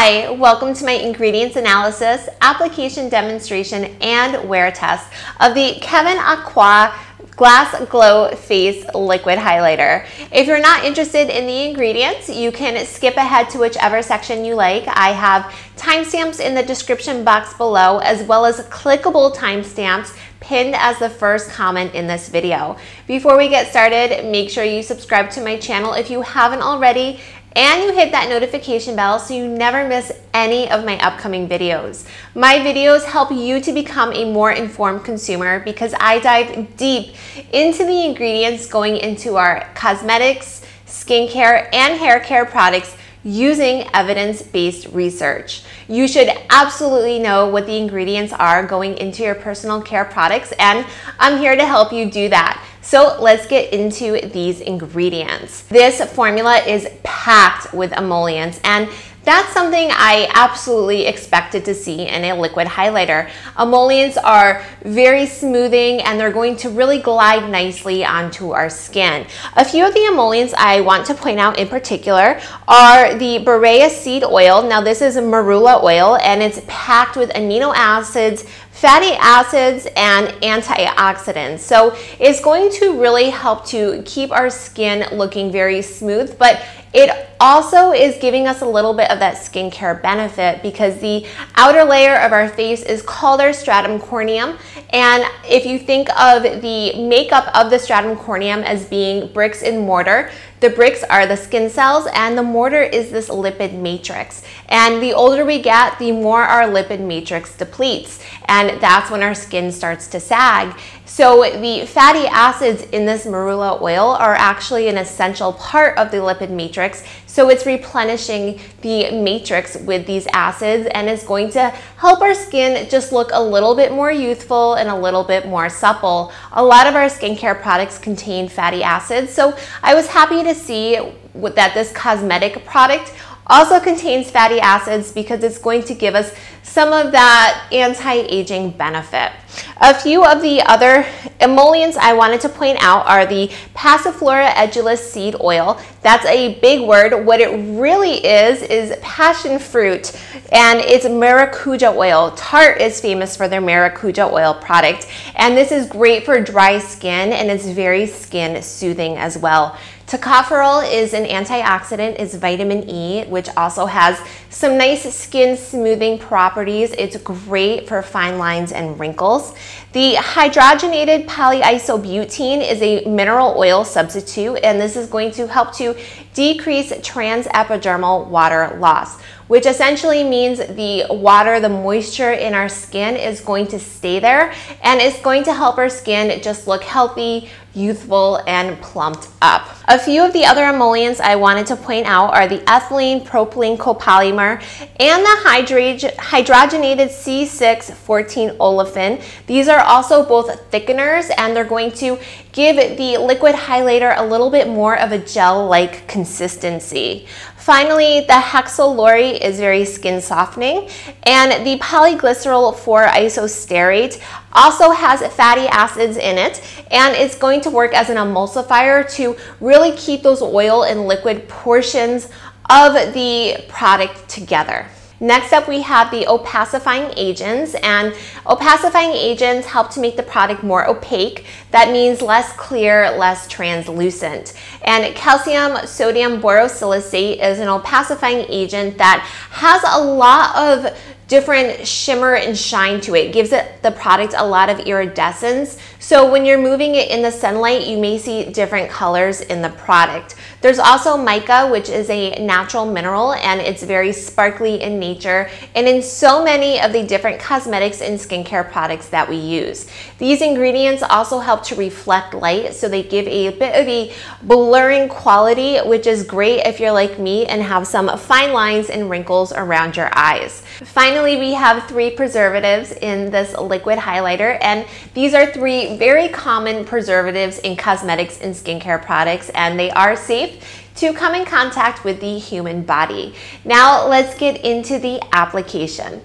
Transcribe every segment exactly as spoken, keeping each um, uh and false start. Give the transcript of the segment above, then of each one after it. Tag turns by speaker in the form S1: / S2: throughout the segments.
S1: Hi, welcome to my ingredients analysis, application demonstration, and wear test of the Kevyn Aucoin Glass Glow Face Liquid Highlighter. If you're not interested in the ingredients, you can skip ahead to whichever section you like. I have timestamps in the description box below, as well as clickable timestamps pinned as the first comment in this video. Before we get started, make sure you subscribe to my channel if you haven't already, and you hit that notification bell so you never miss any of my upcoming videos. My videos help you to become a more informed consumer because I dive deep into the ingredients going into our cosmetics, skincare, and hair care products using evidence-based research. You should absolutely know what the ingredients are going into your personal care products, and I'm here to help you do that. So let's get into these ingredients. This formula is packed with emollients, and that's something I absolutely expected to see in a liquid highlighter. Emollients are very smoothing and they're going to really glide nicely onto our skin. A few of the emollients I want to point out in particular are the BIRREA seed oil. Now this is marula oil and it's packed with amino acids, fatty acids, and antioxidants. So it's going to really help to keep our skin looking very smooth, but it also is giving us a little bit of that skincare benefit because the outer layer of our face is called our stratum corneum. And if you think of the makeup of the stratum corneum as being bricks and mortar, the bricks are the skin cells and the mortar is this lipid matrix. And the older we get, the more our lipid matrix depletes. And that's when our skin starts to sag. So the fatty acids in this marula oil are actually an essential part of the lipid matrix. So it's replenishing the matrix with these acids and is going to help our skin just look a little bit more youthful and a little bit more supple. A lot of our skincare products contain fatty acids, so I was happy to see that this cosmetic product also contains fatty acids because it's going to give us some of that anti-aging benefit. A few of the other emollients I wanted to point out are the PASSIFLORA EDULIS seed oil. That's a big word. What it really is is passion fruit, and it's maracuja oil. Tarte is famous for their maracuja oil product, and this is great for dry skin and it's very skin soothing as well. Tocopherol is an antioxidant, is vitamin E, which also has some nice skin smoothing properties. It's great for fine lines and wrinkles. The hydrogenated polyisobutene is a mineral oil substitute, and this is going to help to decrease transepidermal water loss, which essentially means the water, the moisture in our skin is going to stay there, and it's going to help our skin just look healthy, youthful, and plumped up. A few of the other emollients I wanted to point out are the ethylene propylene copolymer and the hydrogenated C six fourteen olefin. These are also both thickeners, and they're going to give the liquid highlighter a little bit more of a gel-like consistency. Finally, the HEXYL is very skin softening, and the polyglycerol four isostearate also has fatty acids in it, and it's going to work as an emulsifier to really keep those oil and liquid portions of the product together. Next up, we have the opacifying agents, and opacifying agents help to make the product more opaque. That means less clear, less translucent. And calcium sodium borosilicate is an opacifying agent that has a lot of different shimmer and shine to it. It gives it the product a lot of iridescence. So when you're moving it in the sunlight, you may see different colors in the product. There's also mica, which is a natural mineral, and it's very sparkly in nature and in so many of the different cosmetics and skincare products that we use. These ingredients also help to reflect light, so they give a bit of a blurring quality, which is great if you're like me and have some fine lines and wrinkles around your eyes. Finally, we have three preservatives in this liquid highlighter, and these are three very common preservatives in cosmetics and skincare products, and they are safe to come in contact with the human body. Now let's get into the application. The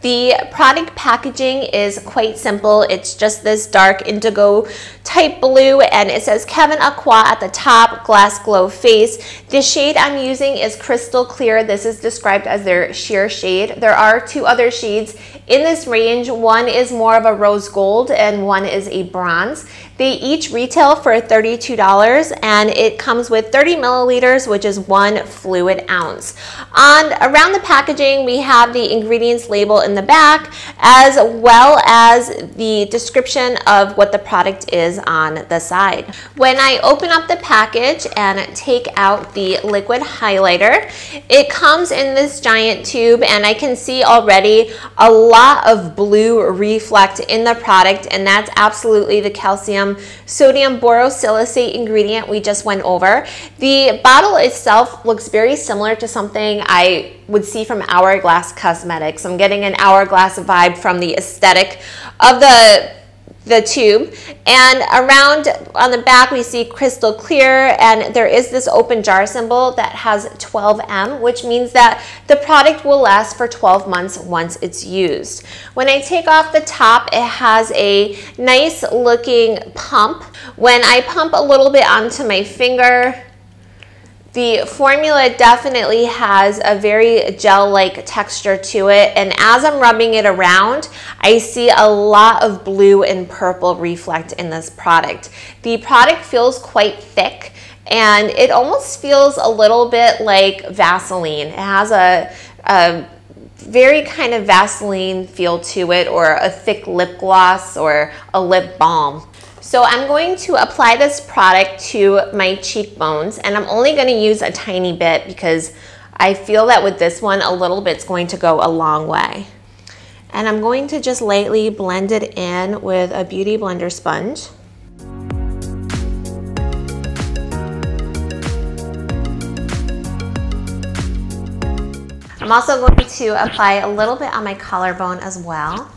S1: The product packaging is quite simple. It's just this dark indigo type blue, and it says Kevyn Aucoin at the top, Glass Glow Face. The shade I'm using is crystal clear. This is described as their sheer shade. There are two other shades in this range. One is more of a rose gold and one is a bronze. They each retail for thirty-two dollars, and it comes with thirty milliliters, which is one fluid ounce. On around the packaging, we have the ingredients label in the back, as well as the description of what the product is on the side. When I open up the package and take out the liquid highlighter, it comes in this giant tube, and I can see already a lot of blue reflect in the product, and that's absolutely the calcium sodium borosilicate ingredient we just went over. The bottle itself looks very similar to something I would see from Hourglass Cosmetics. I'm getting an Hourglass vibe from the aesthetic of the the tube. And around on the back we see crystal clear, and there is this open jar symbol that has twelve M, which means that the product will last for twelve months once it's used. When I take off the top, it has a nice looking pump. When I pump a little bit onto my finger, the formula definitely has a very gel-like texture to it, and as I'm rubbing it around, I see a lot of blue and purple reflect in this product. The product feels quite thick, and it almost feels a little bit like Vaseline. It has a, a very kind of Vaseline feel to it, or a thick lip gloss or a lip balm. So I'm going to apply this product to my cheekbones, and I'm only going to use a tiny bit because I feel that with this one a little bit's going to go a long way. And I'm going to just lightly blend it in with a Beauty Blender sponge. I'm also going to apply a little bit on my collarbone as well.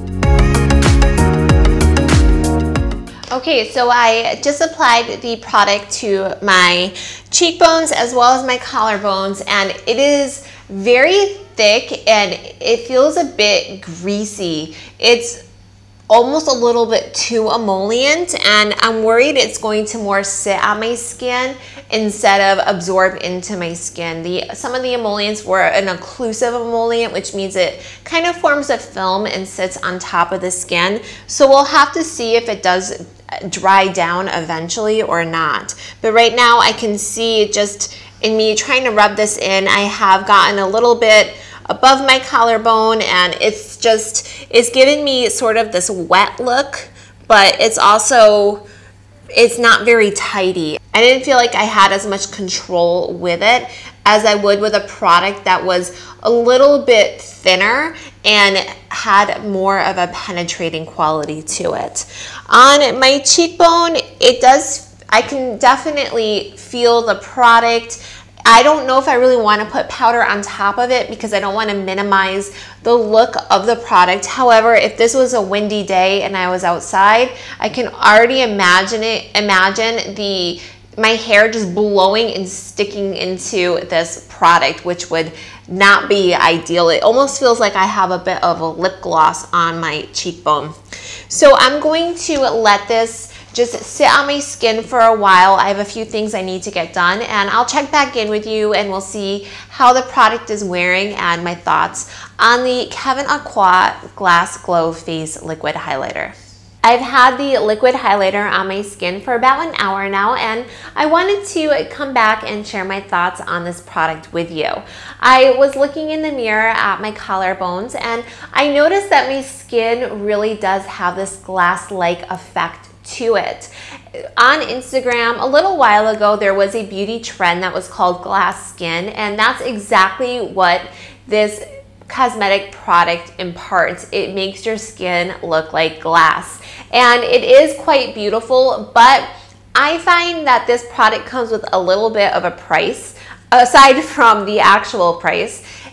S1: Okay, so I just applied the product to my cheekbones as well as my collarbones, and it is very thick and it feels a bit greasy. It's almost a little bit too emollient, and I'm worried it's going to more sit on my skin instead of absorb into my skin. The some of the emollients were an occlusive emollient, which means it kind of forms a film and sits on top of the skin. So we'll have to see if it does dry down eventually or not. But right now I can see just in me trying to rub this in, I have gotten a little bit above my collarbone, and it's just, it's giving me sort of this wet look, but it's also, it's not very tidy. I didn't feel like I had as much control with it as I would with a product that was a little bit thinner and had more of a penetrating quality to it. On my cheekbone, it does, I can definitely feel the product. I don't know if I really want to put powder on top of it because I don't want to minimize the look of the product. However, if this was a windy day and I was outside, I can already imagine it, imagine the my hair just blowing and sticking into this product, which would not be ideal. It almost feels like I have a bit of a lip gloss on my cheekbone. So I'm going to let this just sit on my skin for a while. I have a few things I need to get done, and I'll check back in with you and we'll see how the product is wearing and my thoughts on the Kevyn Aucoin Glass Glow Face Liquid Highlighter. I've had the liquid highlighter on my skin for about an hour now, and I wanted to come back and share my thoughts on this product with you. I was looking in the mirror at my collarbones, and I noticed that my skin really does have this glass-like effect to it. On Instagram a little while ago, there was a beauty trend that was called glass skin, and that's exactly what this cosmetic product imparts. It makes your skin look like glass, and it is quite beautiful, but I find that this product comes with a little bit of a price aside from the actual price.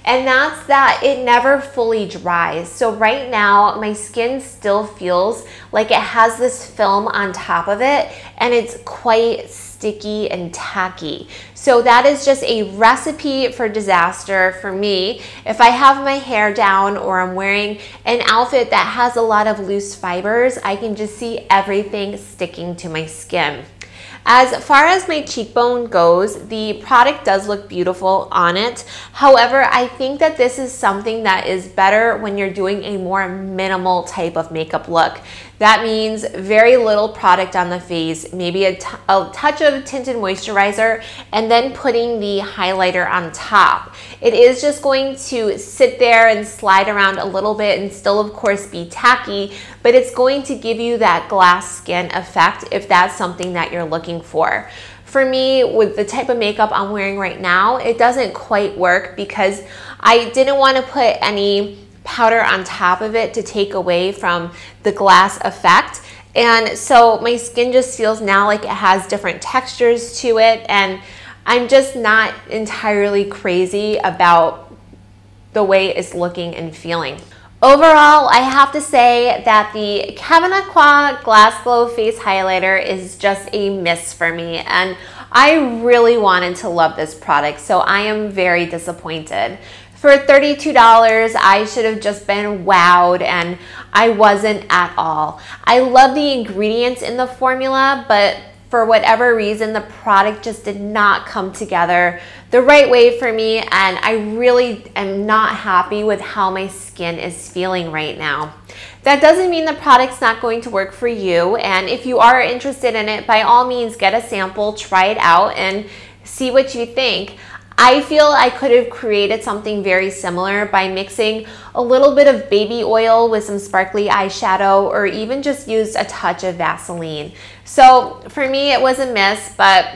S1: and that's that it never fully dries. So right now my skin still feels like it has this film on top of it, and it's quite sticky and tacky. So that is just a recipe for disaster for me. If I have my hair down or I'm wearing an outfit that has a lot of loose fibers, I can just see everything sticking to my skin. As far as my cheekbone goes, the product does look beautiful on it. However, I think that this is something that is better when you're doing a more minimal type of makeup look. That means very little product on the face, maybe a, a touch of tinted moisturizer, and then putting the highlighter on top. It is just going to sit there and slide around a little bit and still, of course, be tacky, but it's going to give you that glass skin effect if that's something that you're looking for. For me, with the type of makeup I'm wearing right now, it doesn't quite work because I didn't want to put any powder on top of it to take away from the glass effect. And so my skin just feels now like it has different textures to it, and I'm just not entirely crazy about the way it's looking and feeling. Overall, I have to say that the Kevyn Aucoin Glass Glow Face Highlighter is just a miss for me, and I really wanted to love this product, so I am very disappointed. For thirty-two dollars, I should have just been wowed, and I wasn't at all. I love the ingredients in the formula, but for whatever reason, the product just did not come together the right way for me, and I really am not happy with how my skin is feeling right now. That doesn't mean the product's not going to work for you, and if you are interested in it, by all means, get a sample, try it out, and see what you think. I feel I could have created something very similar by mixing a little bit of baby oil with some sparkly eyeshadow, or even just used a touch of Vaseline. So for me, it was a miss, but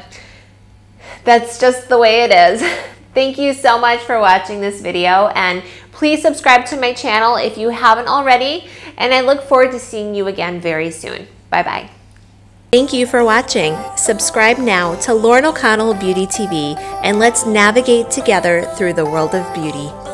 S1: that's just the way it is. Thank you so much for watching this video, and please subscribe to my channel if you haven't already, and I look forward to seeing you again very soon. Bye-bye. Thank you for watching. Subscribe now to Lauren O'Connell Beauty T V, and let's navigate together through the world of beauty.